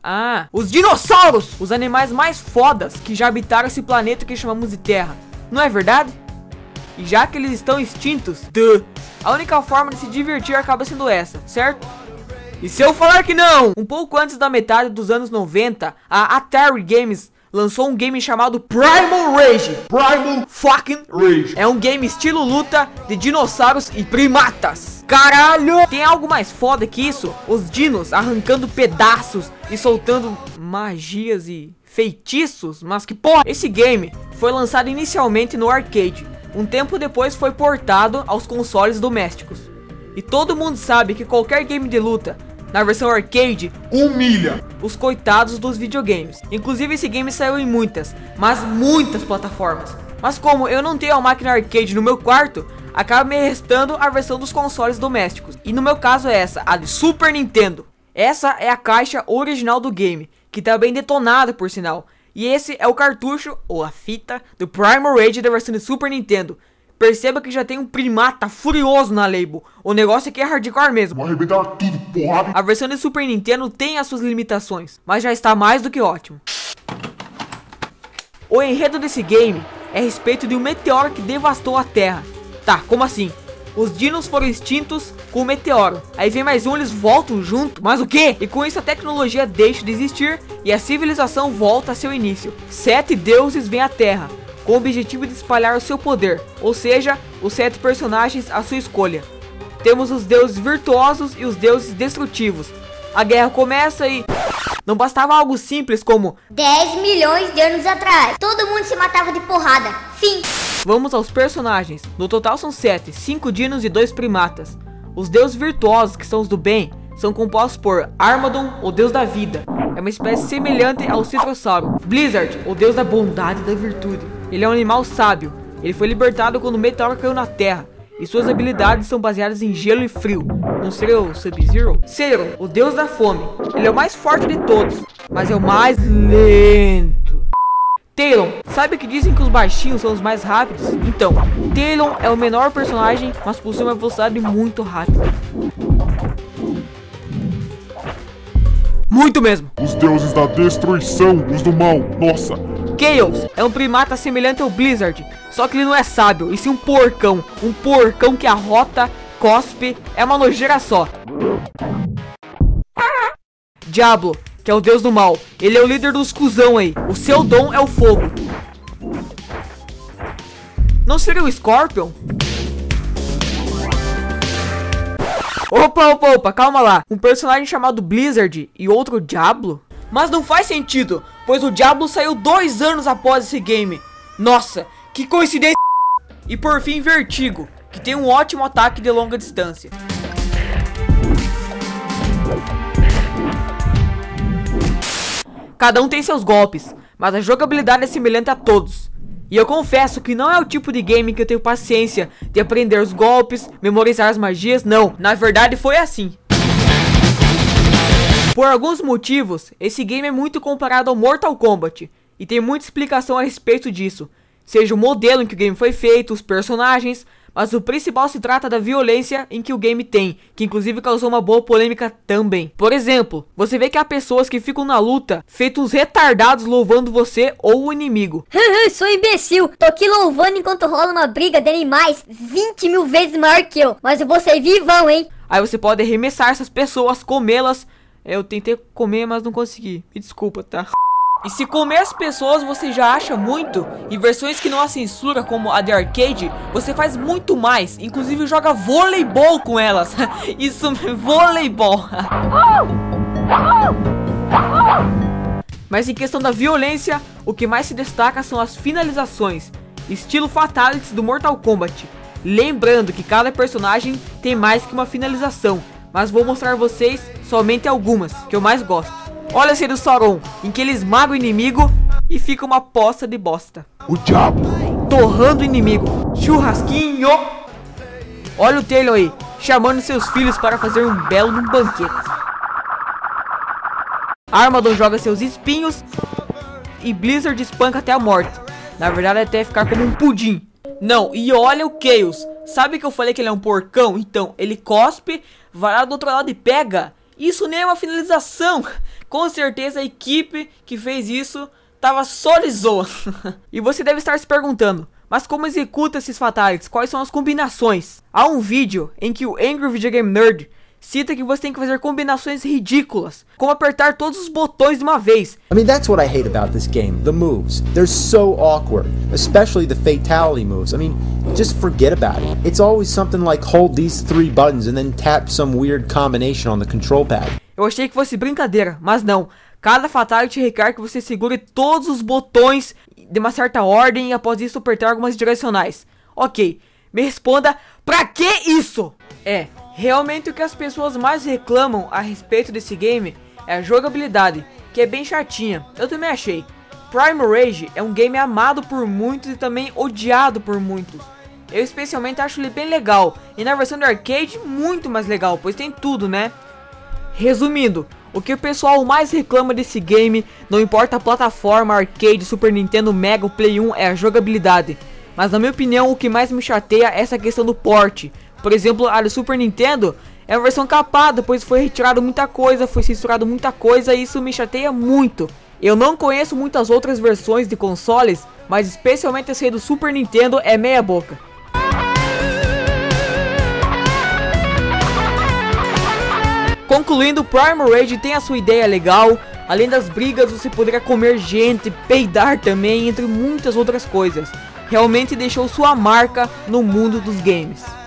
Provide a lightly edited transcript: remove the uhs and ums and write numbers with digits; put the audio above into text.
Ah, os dinossauros! Os animais mais fodas que já habitaram esse planeta que chamamos de Terra. Não é verdade? E já que eles estão extintos, a única forma de se divertir acaba sendo essa, certo? E se eu falar que não? Um pouco antes da metade dos anos 90, a Atari Games lançou um game chamado Primal Rage. Primal fucking Rage. É um game estilo luta de dinossauros e primatas. Caralho! Tem algo mais foda que isso? Os dinos arrancando pedaços e soltando magias e feitiços. Mas que porra! Esse game foi lançado inicialmente no arcade. Um tempo depois foi portado aos consoles domésticos. E todo mundo sabe que qualquer game de luta na versão arcade humilha os coitados dos videogames. Inclusive esse game saiu em muitas plataformas. Mas como eu não tenho a máquina arcade no meu quarto, acaba me restando a versão dos consoles domésticos. E no meu caso é essa, a de Super Nintendo. Essa é a caixa original do game, que tá bem detonada por sinal. E esse é o cartucho, ou a fita, do Primal Rage da versão de Super Nintendo. Perceba que já tem um primata furioso na label. O negócio aqui é hardcore mesmo. Vou arrebentar tudo, porra. A versão de Super Nintendo tem as suas limitações, mas já está mais do que ótimo. O enredo desse game é a respeito de um meteoro que devastou a Terra. Tá, como assim? Os dinos foram extintos com o meteoro. Aí vem mais um, eles voltam junto. Mas o quê? E com isso a tecnologia deixa de existir e a civilização volta a seu início. 7 deuses vêm à Terra com o objetivo de espalhar o seu poder, ou seja, os 7 personagens à sua escolha. Temos os deuses virtuosos e os deuses destrutivos. A guerra começa e não bastava algo simples como 10 milhões de anos atrás, todo mundo se matava de porrada. Fim. Vamos aos personagens. No total são 7, 5 dinos e 2 primatas. Os deuses virtuosos, que são os do bem, são compostos por Armadon, o deus da vida. É uma espécie semelhante ao Citrossauro. Blizzard, o deus da bondade e da virtude. Ele é um animal sábio. Ele foi libertado quando o meteoro caiu na Terra. E suas habilidades são baseadas em gelo e frio. Não seria o Sub-Zero? Zero, o deus da fome. Ele é o mais forte de todos, mas é o mais lento. Talon, sabe que dizem que os baixinhos são os mais rápidos? Então, Talon é o menor personagem, mas possui uma velocidade muito rápida. Muito mesmo. Os deuses da destruição, os do mal, nossa. Chaos é um primata semelhante ao Blizzard, só que ele não é sábio, e sim um porcão que arrota, cospe, é uma nojeira só. Diablo, que é o deus do mal, ele é o líder dos cuzão aí, o seu dom é o fogo. Não seria o Scorpion? Opa, calma lá. Um personagem chamado Blizzard e outro Diablo? Mas não faz sentido, pois o Diablo saiu 2 anos após esse game. Nossa, que coincidência. E por fim, Vertigo, que tem um ótimo ataque de longa distância. Cada um tem seus golpes, mas a jogabilidade é semelhante a todos. E eu confesso que não é o tipo de game que eu tenho paciência de aprender os golpes, memorizar as magias, não. Na verdade foi assim. Por alguns motivos, esse game é muito comparado ao Mortal Kombat, e tem muita explicação a respeito disso. Seja o modelo em que o game foi feito, os personagens, mas o principal se trata da violência em que o game tem, que inclusive causou uma boa polêmica também. Por exemplo, você vê que há pessoas que ficam na luta, feitos retardados louvando você ou o inimigo. Sou imbecil, tô aqui louvando enquanto rola uma briga de animais 20 mil vezes maior que eu, mas eu vou ser vivão, hein? Aí você pode arremessar essas pessoas, comê-las. Eu tentei comer, mas não consegui, me desculpa, tá? E se comer as pessoas você já acha muito, e versões que não há censura como a de arcade, você faz muito mais, inclusive joga voleibol com elas. Isso, voleibol. Mas em questão da violência, o que mais se destaca são as finalizações, estilo Fatalities do Mortal Kombat. Lembrando que cada personagem tem mais que uma finalização, mas vou mostrar a vocês somente algumas, que eu mais gosto. Olha esse do Sauron, em que ele esmaga o inimigo e fica uma poça de bosta. O diabo torrando o inimigo. Churrasquinho. Olha o Talon aí, chamando seus filhos para fazer um belo banquete. Armadon joga seus espinhos e Blizzard espanca até a morte. Na verdade até ficar como um pudim. Não, e olha o Chaos. Sabe que eu falei que ele é um porcão? Então, ele cospe, vai lá do outro lado e pega. Isso nem é uma finalização. Com certeza a equipe que fez isso tava só de zoa. E você deve estar se perguntando, mas como executa esses fatalities? Quais são as combinações? Há um vídeo em que o Angry Video Game Nerd cita que você tem que fazer combinações ridículas, como apertar todos os botões de uma vez. I mean, that's what I hate about this game, the moves. They're so awkward, especially the fatality moves. I mean, just forget about it. It's always something like hold these 3 buttons and then tap some weird combination on the control pad. Eu achei que fosse brincadeira, mas não. Cada fatality requer que você segure todos os botões de uma certa ordem e após isso apertar algumas direcionais. Ok, me responda, pra que isso? Realmente o que as pessoas mais reclamam a respeito desse game é a jogabilidade, que é bem chatinha. Eu também achei. Primal Rage é um game amado por muitos e também odiado por muitos. Eu especialmente acho ele bem legal, e na versão do arcade muito mais legal, pois tem tudo, né? Resumindo, o que o pessoal mais reclama desse game, não importa a plataforma, arcade, Super Nintendo, Mega ou Play 1, é a jogabilidade. Mas na minha opinião, o que mais me chateia é essa questão do port. Por exemplo, a do Super Nintendo é a versão capada, pois foi retirado muita coisa, foi censurado muita coisa e isso me chateia muito. Eu não conheço muitas outras versões de consoles, mas especialmente essa aí do Super Nintendo é meia boca. Concluindo, Primal Rage tem a sua ideia legal, além das brigas você poderia comer gente, peidar também, entre muitas outras coisas. Realmente deixou sua marca no mundo dos games.